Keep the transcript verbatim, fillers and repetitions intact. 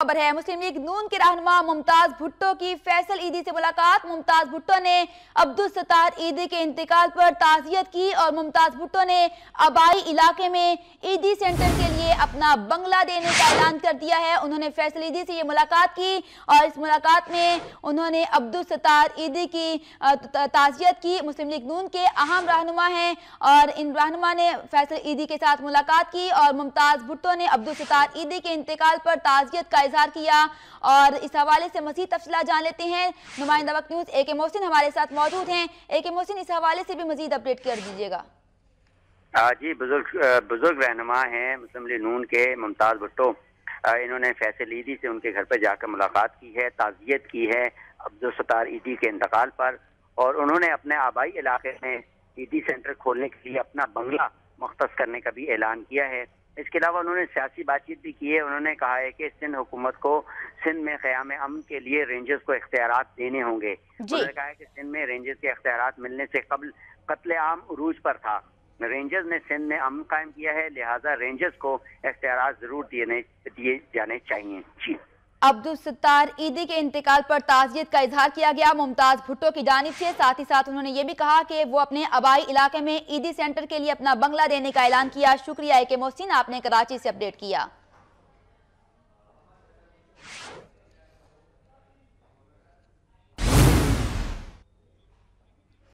खबर है मुस्लिम लीग नून के रहनुमा मुमताज भुट्टो की फैसल ईदी से मुलाकात। मुमताज भुट्टो ने अब्दुल सत्तार ईदी के इंतकाल पर ताज़ियत की और मुमताज भुट्टो ने आबाई इलाके में ईदी सेंटर के लिए अपना बंगला देने का ऐलान कर दिया है। उन्होंने फैसल ईदी से ये मुलाकात की और इस मुलाकात में उन्होंने अब्दुल सत्तार ईदी की ताज़ियत की। मुस्लिम लीग नून के अहम रहनुमा हैं और इन रहनुमा ने फैसल ईदी के साथ मुलाकात की और मुमताज भुट्टो ने अब्दुल सत्तार ईदी के इंतकाल पर ताज़ियत का इजहार किया। और इस हवाले से मज़ीद तफसीलात जान लेते हैं। नुमाइंदा वक्त न्यूज़ ए के मोहसिन हमारे साथ मौजूद हैं। ए के मोहसिन, इस हवाले से भी मज़ीद अपडेट कर दीजिएगा। जी, बुजुर्ग बुजुर्ग रहनुमा हैं मुस्लिम लीग नून के मुमताज भुट्टो। इन्होंने फैसल ईदी से उनके घर पर जाकर मुलाकात की है, ताज़ियत की है अब्दुल सत्तार ईदी के इंतकाल पर, और उन्होंने अपने आबाई इलाके में ईदी सेंटर खोलने के लिए अपना बंगला मुख्तस करने का भी ऐलान किया है। इसके अलावा उन्होंने सियासी बातचीत भी की है। उन्होंने कहा है कि सिंध हुकूमत को सिंध में क़याम अमन के लिए रेंजर्स को इख्तियारात देने होंगे। उन्होंने कहा है कि सिंध में रेंजर्स के इख्तियारात मिलने से कबल कत्ले आम उरूज पर था। रेंजर्स ने सिंध में अमन कायम किया है, लिहाजा रेंजर्स को इख्तियारात जरूर दिए दिए जाने चाहिए। जी, अब्दुल सत्तार ईदी के इंतकाल पर ताज़ियत का इजहार किया गया मुमताज भुट्टो की जानिब से। साथ ही साथ उन्होंने ये भी कहा कि वो अपने आबाई इलाके में ईदी सेंटर के लिए अपना बंगला देने का ऐलान किया। शुक्रिया ए के मोहसिन, आपने कराची से अपडेट किया।